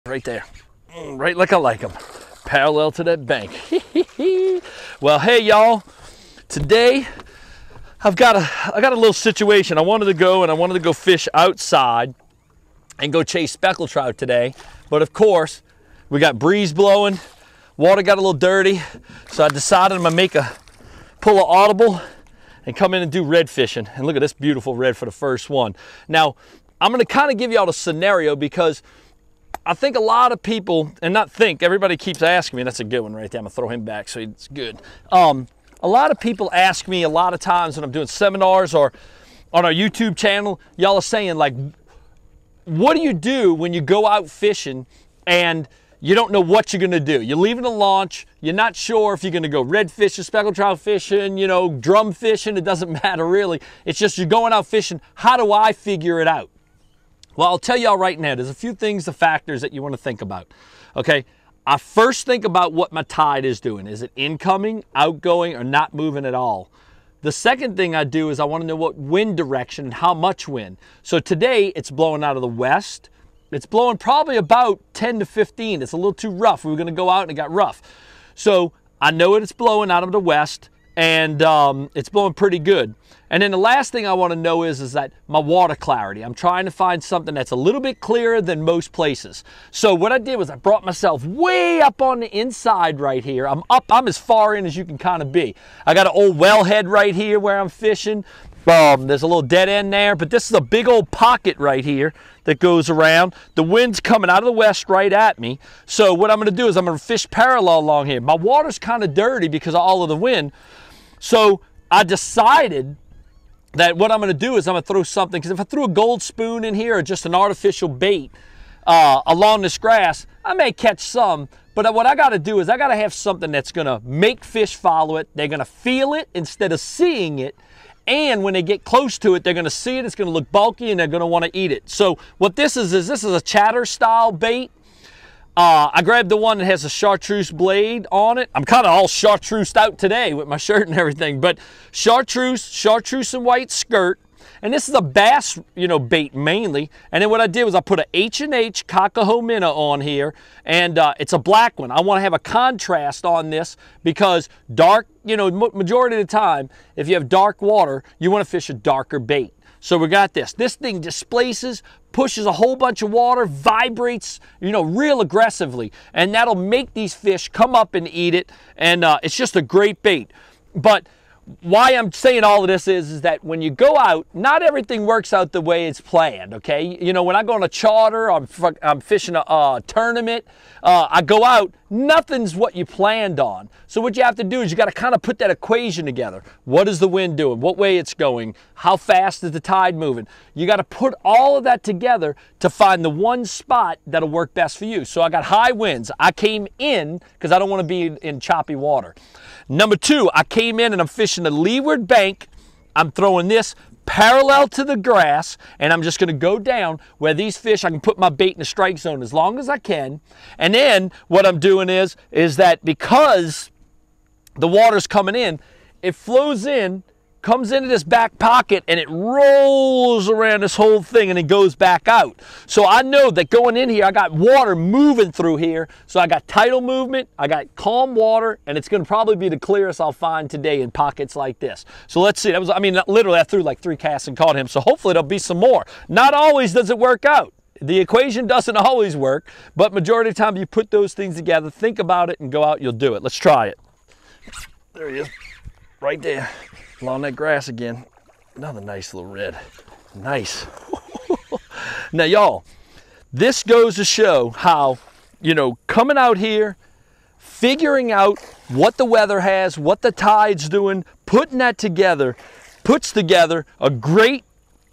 Right there, right like I like them, parallel to that bank. Well, hey y'all, today I got a little situation. I wanted to go fish outside and go chase speckled trout today, but of course we got breeze blowing, water got a little dirty, so I decided I'm gonna pull an audible and come in and do red fishing. And look at this beautiful red for the first one. Now I'm gonna kind of give y'all the scenario because I think a lot of people, and not think, everybody keeps asking me, that's a good one right there, I'm gonna throw him back so it's good. A lot of people ask me a lot of times when I'm doing seminars or on our YouTube channel, y'all are saying like, what do you do when you go out fishing and you don't know what you're gonna do? You're leaving the launch, you're not sure if you're gonna go red fishing, speckled trout fishing, you know, drum fishing, it doesn't matter really. It's just you're going out fishing, how do I figure it out? Well, I'll tell y'all right now, there's a few things, the factors that you want to think about, okay? I first think about what my tide is doing. Is it incoming, outgoing, or not moving at all? The second thing I do is I want to know what wind direction and how much wind. So today, it's blowing out of the west. It's blowing probably about 10 to 15. It's a little too rough. We were going to go out and it got rough. So I know it's blowing out of the west, and it's blowing pretty good. And then the last thing I want to know is that my water clarity. I'm trying to find something that's a little bit clearer than most places. So what I did was I brought myself way up on the inside right here. I'm as far in as you can kind of be. I got an old wellhead right here where I'm fishing. There's a little dead end there, but this is a big old pocket right here that goes around. The wind's coming out of the west right at me. So what I'm going to do is I'm going to fish parallel along here. My water's kind of dirty because of all of the wind. So I decided that what I'm going to do is I'm going to throw something, because if I threw a gold spoon in here or just an artificial bait along this grass, I may catch some, but what I got to do is I got to have something that's going to make fish follow it. They're going to feel it instead of seeing it, and when they get close to it, they're going to see it, it's going to look bulky, and they're going to want to eat it. So what this is a chatter style bait. I grabbed the one that has a chartreuse blade on it. I'm kind of all chartreused out today with my shirt and everything, but chartreuse and white skirt. And this is a bass, you know, bait mainly. And then what I did was I put a H&H Kakaho Minnow on here, and it's a black one. I want to have a contrast on this because dark, you know, majority of the time, if you have dark water, you want to fish a darker bait. So we got this. This thing displaces, pushes a whole bunch of water, vibrates, you know, real aggressively. And that'll make these fish come up and eat it. And it's just a great bait. But why I'm saying all of this is that when you go out, not everything works out the way it's planned, okay? You know, when I go on a charter, I'm fishing a tournament, I go out, nothing's what you planned on. So what you have to do is you got to kind of put that equation together. What is the wind doing? What way it's going? How fast is the tide moving? You got to put all of that together to find the one spot that'll work best for you. So I got high winds. I came in because I don't want to be in choppy water. Number two, I came in and I'm fishing the leeward bank. I'm throwing this parallel to the grass, and I'm just going to go down where these fish, I can put my bait in the strike zone as long as I can. And then what I'm doing is that because the water's coming in, it flows in, comes into this back pocket, and it rolls around this whole thing and it goes back out. So I know that going in here, I got water moving through here. So I got tidal movement, I got calm water, and it's going to probably be the clearest I'll find today in pockets like this. So let's see. That was, I mean, literally I threw like 3 casts and caught him. So hopefully there'll be some more. Not always does it work out. The equation doesn't always work, but majority of the time you put those things together, think about it, and go out, you'll do it. Let's try it. There he is, right there. Along that grass again. Another nice little red. Nice. Now, y'all, this goes to show how, you know, coming out here, figuring out what the weather has, what the tide's doing, putting that together, puts together a great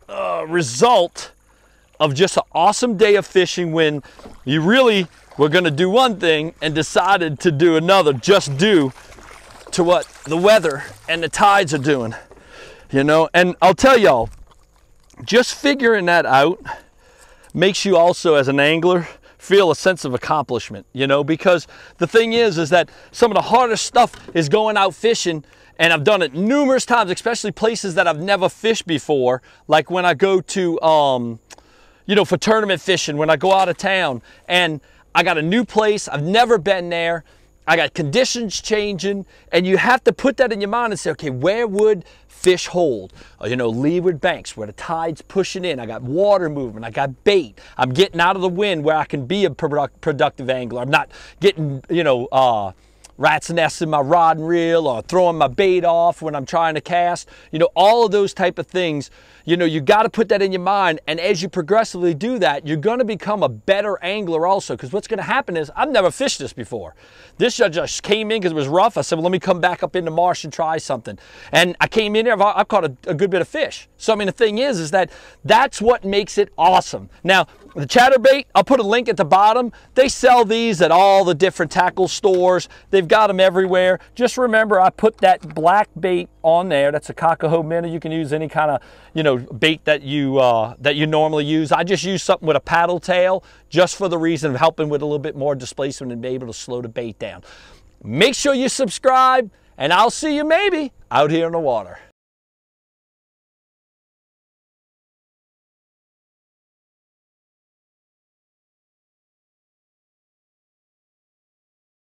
result of just an awesome day of fishing when you really were going to do one thing and decided to do another, just due to what the weather and the tides are doing, you know. And I'll tell y'all, just figuring that out makes you also, as an angler, feel a sense of accomplishment, you know, because the thing is that some of the hardest stuff is going out fishing, and I've done it numerous times, especially places that I've never fished before, like when I go to, you know, for tournament fishing, when I go out of town, and I got a new place. I've never been there. I got conditions changing, and you have to put that in your mind and say, okay, where would fish hold? You know, leeward banks where the tide's pushing in. I got water movement. I got bait. I'm getting out of the wind where I can be a productive angler. I'm not getting, you know, rat's nests in my rod and reel or throwing my bait off when I'm trying to cast. You know, all of those type of things, you know, you got to put that in your mind. And as you progressively do that, you're going to become a better angler also. Because what's going to happen is, I've never fished this before. This just came in because it was rough. I said, well, let me come back up in the marsh and try something. And I came in there, I've caught a good bit of fish. So, I mean, the thing is that that's what makes it awesome. Now, the chatterbait, I'll put a link at the bottom. They sell these at all the different tackle stores. They've got them everywhere. Just remember, I put that black bait on there. That's a Kakaho minnow. You can use any kind of, you know, bait that you normally use. I just use something with a paddle tail just for the reason of helping with a little bit more displacement and be able to slow the bait down. Make sure you subscribe, and I'll see you maybe out here in the water.